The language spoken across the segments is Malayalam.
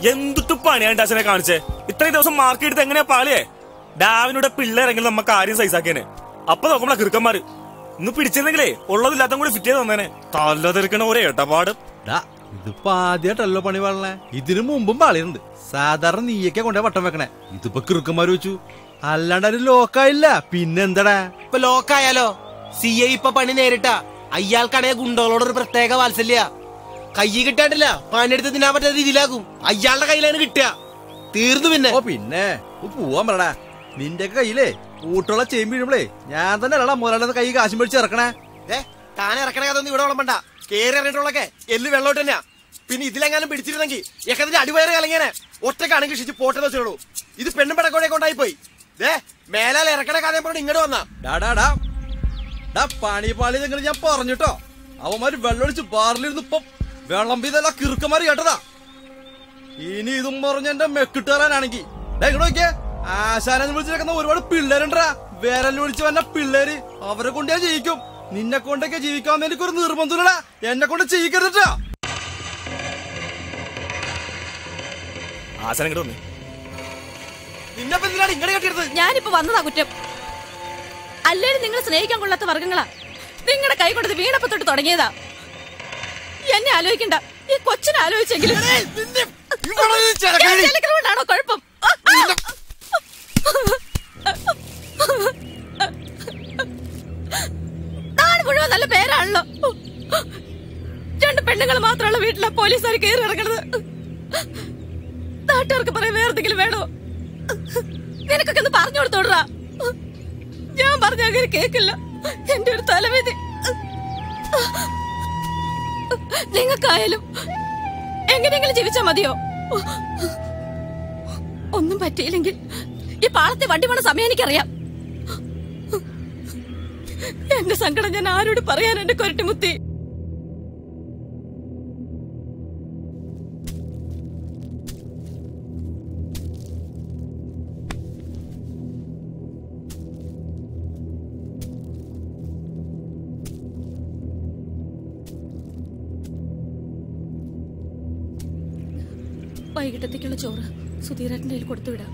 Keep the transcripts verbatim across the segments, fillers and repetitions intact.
എന്തിട്ട് പണിയാണ് ഡാസിനെ കാണിച്ചേ? ഇത്രയും ദിവസം മാർക്ക് എടുത്ത് എങ്ങനെയാ പാളിയേ? ഡാവിനൂടെ പിള്ളേരെങ്കിലും നമ്മ കാര്യം സൈസാക്കിയേനെ. അപ്പൊ നോക്കുമ്പോ കിറുക്കന്മാര് ഇന്ന് പിടിച്ചിരുന്നെങ്കിലേ ഉള്ളതില്ലാത്ത കൂടി ഫിറ്റ് ചെയ്ത് തന്നേനെ. തല്ല തീർക്കണ ഒരേ ഏട്ടപ്പാട്. ഇതിപ്പോ ആദ്യമായിട്ടല്ലോ പണി പാടണേ. ഇതിനു മുമ്പും പാളിയുണ്ട്. സാധാരണ നീയൊക്കെ കൊണ്ടേ വട്ടം വെക്കണേ. ഇതിപ്പോ കിറുക്കന്മാര് വെച്ചു. അല്ലാണ്ട് അത് ലോക്കായില്ല. പിന്നെന്താടാ ഇപ്പൊ ലോക്കായാലോ? സി ഐ ഇപ്പൊ പണി നേരിട്ടാ. അയാൾക്കാണെ ഗുണ്ടകളോടൊരു പ്രത്യേക വാത്സല്യ. കൈ കിട്ടാണ്ടില്ല, പണിയെടുത്ത് തിന്നാൻ പറ്റാത്ത രീതിയിലാകും. അയാളുടെ കയ്യിലാണ് കിട്ടുക. തീർന്നു. പിന്നെ ഓ പിന്നെ പോവാൻ പറടാ. നിന്റെ കയ്യിലേ കൂട്ടുള്ള ചേമ്പ് വീഴുമ്പളേ ഞാൻ തന്നെ അല്ലടാ മുതലാളിയുടെ കൈ കാശും പിടിച്ച് ഇറക്കണേ. ഏ താൻ ഇറക്കണ കഥൊന്നും ഇവിടെ വിളമ്പണ്ട. കേറി ഇറങ്ങിയിട്ടുള്ളൊക്കെ എല്ല് വെള്ളോട്ട് തന്നെയാ. പിന്നെ ഇതിലെങ്ങാനും പിടിച്ചിരുന്നെങ്കിൽ എക്കതിന്റെ അടിവയറ് കലങ്ങിയാനെ. ഒറ്റക്കാണെങ്കിൽ ഷിച്ച് പോട്ടെന്ന് വെച്ചോളൂ. ഇത് പെണ്ണും പടക്കോടെ കൊണ്ടായി പോയി. ഏ മേലാൽ ഇറക്കണ കഥ പറഞ്ഞ് ഇങ്ങോട്ട് വന്നാ ഡാ പണി പാളി നിങ്ങൾ ഞാൻ പറഞ്ഞിട്ടോ. അവന്മാര് വെള്ളമൊഴിച്ച് ബാറിലിരുന്ന് ഇപ്പം വിളമ്പിതല്ല കിറുക്കന്മാര് കേട്ടതാ. ഇനി ഇതും പറഞ്ഞ എന്റെ മെക്കിട്ടുകാരാനാണെങ്കി ഇങ്ങോട്ട് നോക്കിയേ. ആശാനെന്ന് വിളിച്ചിരിക്കുന്ന ഒരുപാട് പിള്ളേരുണ്ടാ. വേരൽ വിളിച്ച് വന്ന പിള്ളേര് അവരെ കൊണ്ട് ഞാൻ ജീവിക്കും. നിന്നെ കൊണ്ടൊക്കെ ജീവിക്കാമെന്ന് എനിക്കൊരു നിർബന്ധമില്ലടാ. എന്നെ കൊണ്ട് ചെയ്യിക്കരുതാ. ഞാനിപ്പോ വന്നതാ കുറ്റം. അല്ലേലും നിങ്ങൾ സ്നേഹിക്കാൻ കൊള്ളാത്ത വർഗങ്ങളാ. നിങ്ങളുടെ കൈ കൊടുത്ത് വീണപ്പോ തൊട്ട് തുടങ്ങിയതാ. എന്നെ ആലോചിക്കണ്ട, ഈ കൊച്ചിനെ ആലോചിച്ചെങ്കിലും. ാണോ കുഴപ്പം? നാട് മുഴുവൻ നല്ല പേരാണല്ലോ. രണ്ട് പെണ്ണുങ്ങൾ മാത്രമുള്ള വീട്ടിലെ പോലീസുകാർ കയറി ഇറങ്ങണത്. നാട്ടുകാർക്ക് പറയാൻ വേറെന്തെങ്കിലും വേണോ? നിനക്കൊക്കെ ഒന്ന് പറഞ്ഞു കൊടുത്തോടാ. ഞാൻ പറഞ്ഞ അങ്ങനെ കേക്കില്ല. എന്റെ ഒരു തലവേദി. നിങ്ങൾക്കായാലും എങ്ങനെയെങ്കിലും ജീവിച്ചാ മതിയോ? ഒന്നും പറ്റിയില്ലെങ്കിൽ ഈ പാളത്തെ വണ്ടി പോണ സമയം എനിക്കറിയാം. എന്റെ സങ്കടം ഞാൻ ആരോട് പറയാൻ? എന്റെ കൊരട്ടിമുത്തി. വൈകിട്ടത്തേക്കുള്ള ചോറ് സുധീരേട്ടൻ്റെ കയ്യിൽ കൊടുത്തുവിടാം.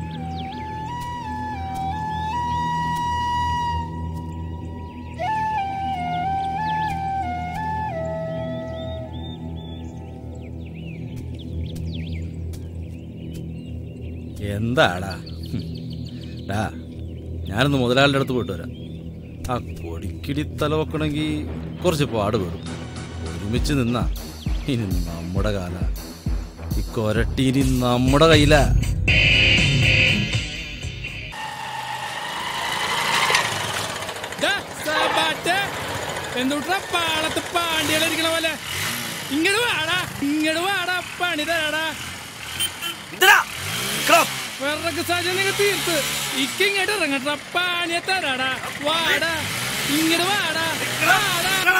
എന്താടാ ഡാ ഞാനൊന്ന് മുതലാളിയുടെ അടുത്ത് പോയിട്ട് വരാം. ആ കൊടിക്കിടി തല വെക്കണമെങ്കിൽ കുറച്ച് പാടുപെടും. ഒരുമിച്ച് നിന്നാ ഇനി നമ്മുടെ കാല. ഈ കൊരട്ടി ഇനി നമ്മുടെ കയ്യിലാ. എന്തുട്ടാ പാളത്ത് പാണ്ടികളിരിക്കണ പോലെ? ഇങ്ങോട്ട് വാടാ, ഇങ്ങോട്ട് വാടാ, പണി തരാടാ. വിറക്ക് സാഹചര്യം തീർത്ത് ഇക്കിങ്ങോട്ട് ഇറങ്ങട്ടാ, പാണിയെ തരാടാ. വാടാ, ഇങ്ങോട്ട് വാടാ, വാടാ.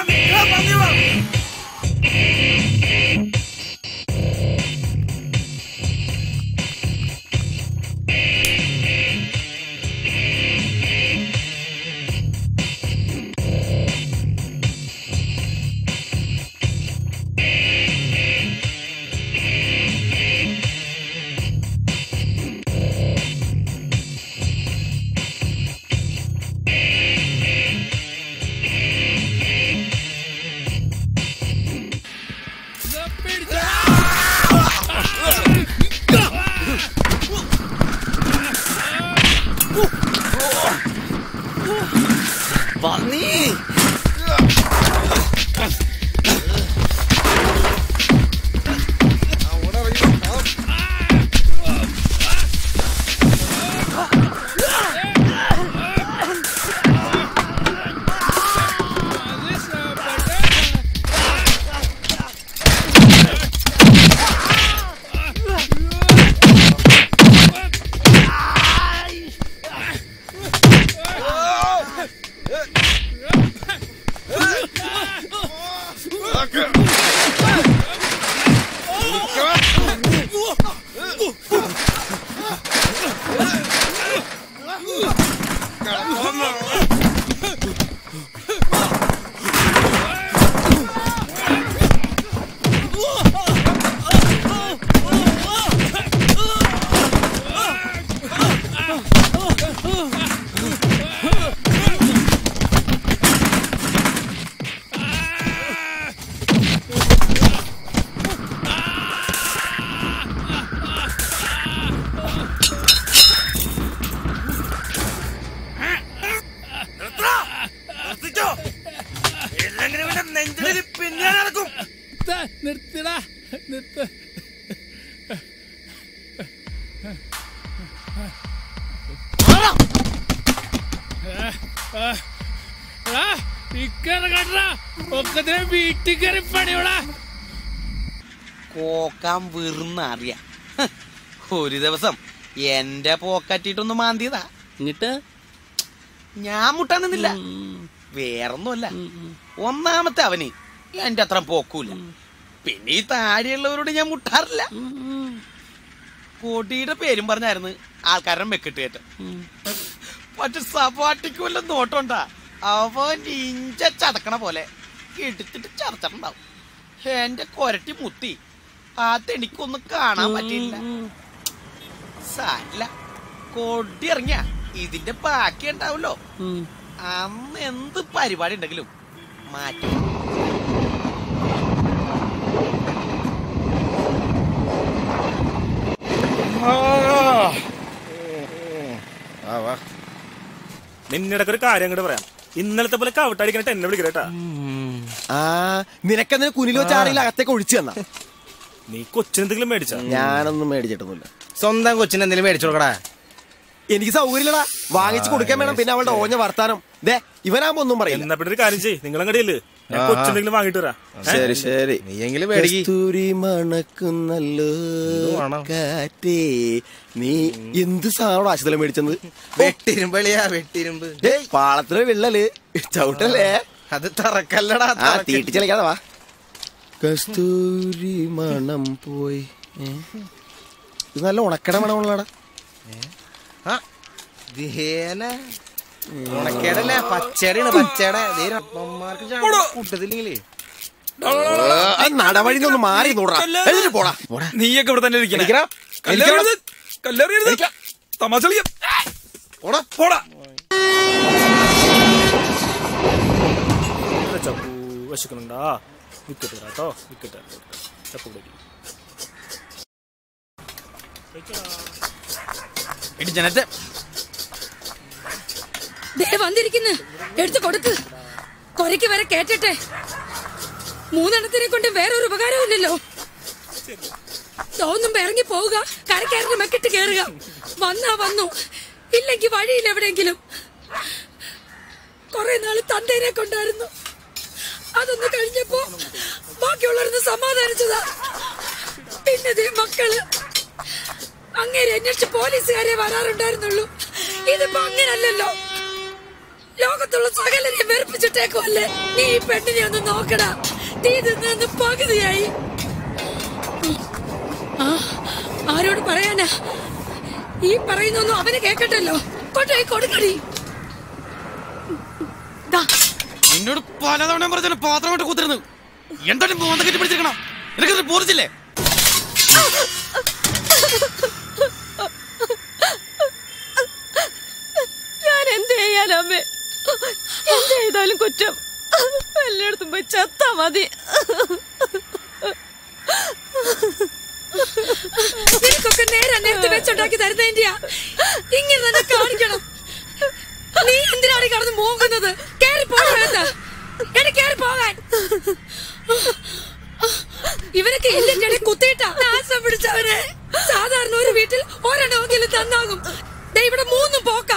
നിർത്തിടാ നിർത്ത്. ഒക്കത്തിനെ വീട്ടിൽ കയറി പണിയോടാ. പോക്കാൻ വെറുന്ന അറിയ. ഒരു ദിവസം എന്റെ പോക്കറ്റിട്ടൊന്ന് മാന്തിയതാ. എന്നിട്ട് ഞാൻ മുട്ടാൻ നിന്നില്ല. വേറൊന്നുമല്ല, ഒന്നാമത്തെ അവന് എന്റെ അത്ര പോക്കൂല. പിന്നെ ഈ താഴെയുള്ളവരോട് ഞാൻ മുട്ടാറില്ല. പൊടിയുടെ പേരും പറഞ്ഞായിരുന്നു ആൾക്കാരുടെ മെക്കിട്ട് കയറ്റം. മറ്റു സപാട്ടിക്ക് വല്ല നോട്ടമുണ്ടാ അവൻ ഇഞ്ച ചതക്കണ പോലെ എടുത്തിട്ട് ചതച്ചിട്ടുണ്ടാവും. എന്റെ കൊരട്ടി മുത്തി അതെനിക്കൊന്നും കാണാൻ പറ്റില്ല. സാരില്ല, കൊടി ഇറങ്ങിയ ഇതിന്റെ ബാക്കി ഉണ്ടാവല്ലോ. അന്ന് എന്ത് പരിപാടി ഉണ്ടെങ്കിലും മാറ്റും. നിന്നിടക്ക് ഒരു കാര്യം അങ്ങോട്ട് പറയാം. ഇന്നലത്തെ പോലെ കവട്ടടിക്കണിട്ട് എന്നെ വിളിക്കട്ടാ. ആ നിനക്കെന്തിനു കുനിലോ ചാറിയിൽ അകത്തേക്ക് ഒഴിച്ചു തന്ന? നീ കൊച്ചിനെന്തെങ്കിലും മേടിച്ചാ? ഞാനൊന്നും മേടിച്ചിട്ടൊന്നുമില്ല. സ്വന്തം കൊച്ചിന് എന്തെങ്കിലും മേടിച്ചു കൊടുക്കടാ. എനിക്ക് സൗകര്യമില്ലടാ, വാങ്ങിച്ചു കൊടുക്കാൻ വേണം. പിന്നെ അവളുടെ ഓഞ്ഞ വർത്താനം ദേ ഇവനാകുമ്പോ ഒന്നും പറയില്ല. എന്നാ പിന്നെ ഒരു കാര്യം ചെയ്യ്, നിങ്ങളങ്ങടിയല്ലേ ഞാൻ കൊച്ചെന്തെങ്കിലും വാങ്ങിട്ട് വരാ. ശരി ശരി. നീയെങ്കിലും കസ്തൂരി മണക്കുന്നല്ലോ കാറ്റേ. നീ എന്ത് സാധനം ആശുപത്രി മേടിച്ചത്? വെട്ടിരുമ്പളിയാ വെട്ടിരുമ്പ്. പാളത്തിലെ വിള്ളല് ചവിട്ടല്ലേ? അത് തറക്കല്ലടാ. തീട്ടി ചളിക്കാതെ വാ. കസ്തൂരി മണം പോയി. ഇത് നല്ല ഉണക്കട മണമുള്ളടാ. ഉണക്കേടല്ലേ, പച്ചടിയാണ് പച്ചട. കൂട്ടത്തില്ലെങ്കിലേ നടവഴി ഒന്ന് മാറി നോടാ. പോടാ നീയൊക്കെ ഇവിടെ തന്നെ ഇരിക്കണ തമാശ പോടാ. ചപ്പു വിശക്കുന്നുണ്ടാ? വിക്കറ്റ് കേട്ടോ, വിക്കറ്റ് ചപ്പു ജനത്തെ വന്നിരിക്കുന്നു. എടുത്തു കൊടുക്ക്. കൊരയ്ക്ക് വരെ കേറ്റട്ടെ. മൂന്നെണ്ണത്തിനെ കൊണ്ട് വേറൊരു ഉപകാരവും ഇല്ലല്ലോ. തോന്നുമ്പോ ഇറങ്ങി പോവുക, കരക്കയറിന് മെക്കിട്ട് കേറുക. വന്നാ വന്നു, ഇല്ലെങ്കി വഴിയിൽ എവിടെയെങ്കിലും. കൊറേ നാള് തന്തേനെ കൊണ്ടായിരുന്നു. അതൊന്ന് കഴിഞ്ഞപ്പോ ബാക്കിയുള്ളവരൊന്ന് സമാധാനിച്ചതാ. പിന്നെ മക്കള് അങ്ങേരെ അന്വേഷിച്ച് പോലീസുകാരെ വരാറുണ്ടായിരുന്നുള്ളൂ. ഇതിപ്പോ അങ്ങനല്ലല്ലോ. ലോകത്തുള്ള സകലരെ വെറുപ്പിച്ചിട്ടേക്കുമല്ലേ. നീ ഈ പെണ്ണിനെ ഒന്ന് നോക്കടാ. തീ നിന്ന് പകുതിയായി. ആ ആരോട് പറയാനാ? ഈ പറയുന്നൊന്നും അവന് കേക്കട്ടല്ലോ. കൊണ്ടുപോയി കൊടുക്കടി. എന്നോട് പലതവണ പറഞ്ഞാലും പാത്രമായിട്ട് കുത്തിരുന്നു. എന്തായാലും മോന്ത കെട്ടി പിടിച്ചിരിക്കണം. എനിക്കത് ബോധിച്ചില്ലേ? ഞാൻ എന്ത് ചെയ്യാനമ്മേ? എന്ത് ചെയ്താലും കുറ്റം. എല്ലായിടത്തും പോയി ചത്താ മതി. നിനക്കൊക്കെ നേരെ നേരത്തെ വെച്ചുണ്ടാക്കി തരുന്നതിന്റെയാ. ഇങ്ങനെ തന്നെ കാണിക്കണം. നീ എന്തിനാണ് കടന്ന് മൂങ്ങുന്നത്? കേറി പോകാൻ കേറി പോകാൻ. ഇവരൊക്കെ എല്ലിന്റെ കുത്തിയിട്ടാ നാശം പിടിച്ചവരെ. സാധാരണ ഒരു വീട്ടിൽ ഒരെണ്ണമെങ്കിലും തന്നാകും. ഇവിടെ മൂന്നും പോക്ക.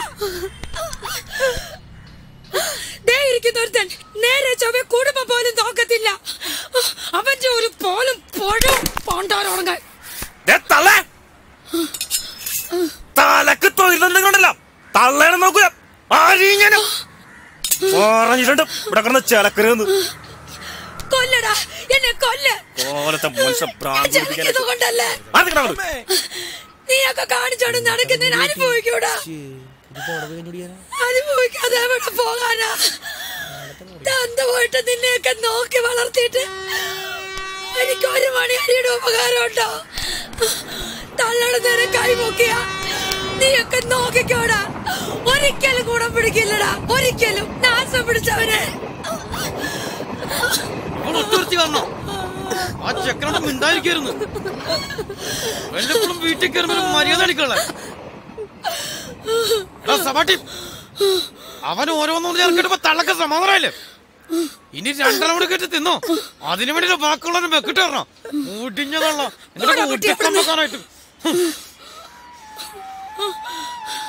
ദേ ഇരിക്കുന്നൊരുത്തൻ നേരെ ചൊവ്വെ കുടുംബം പോലും നോക്കത്തില്ല. അവന്റെ ഒരു പോലും പൊഴോ പോണ്ടാറുറങ്ങാൻ. തലക്ക് തൊഴിലുണ്ടല്ലോ. തള്ളേനെ നോക്കുക. പറഞ്ഞിട്ടുണ്ട് ഇവിടെ കിടന്ന് ചിലക്കരുന്ന്. കൊല്ലടാ എന്നെ കൊല്ല. കൊണ്ടല്ലേ നീയൊക്കെ കാണിച്ചോണ്ട് നടക്കുന്നതിന് അനുഭവിക്കൂടാ. അനുഭവിക്കാതെ എവിടെ പോകാനാ? തന്ത പോയിട്ട് നിന്നെയൊക്കെ നോക്കി വളർത്തിയിട്ട് എനിക്ക് ഒരു മണി അരിയുടെ ഉപകാരം ഉണ്ടോ? തള്ളയുടെ നേരെ കൈമുക്കിയ നീയൊക്കെ നോക്കിക്കോടാ. ഒരിക്കലും ഗുണം പിടിക്കില്ലടാ. ഒരിക്കലും നാശം പിടിച്ചവനെ. വന്നോ ആ ചെക്കനോട് മിണ്ടായിരിക്കായിരുന്നു. വല്ലപ്പോഴും വീട്ടിൽ കയറുന്ന മര്യാദ അടിക്കള സപാട്ടി. അവൻ ഓരോന്നും ചേർക്കിട്ടപ്പോ തള്ളക്ക് സമാധാനമല്ലേ? ഇനി രണ്ടെണ്ണം കൂടെ കെട്ടി തിന്നോ. അതിനു വേണ്ടി ബാക്കിയുള്ളവരെ മെക്കിട്ട് തരണോ? മുടിഞ്ഞതല്ലോ ഊട്ടിക്കമ്പക്കാനായിട്ട്.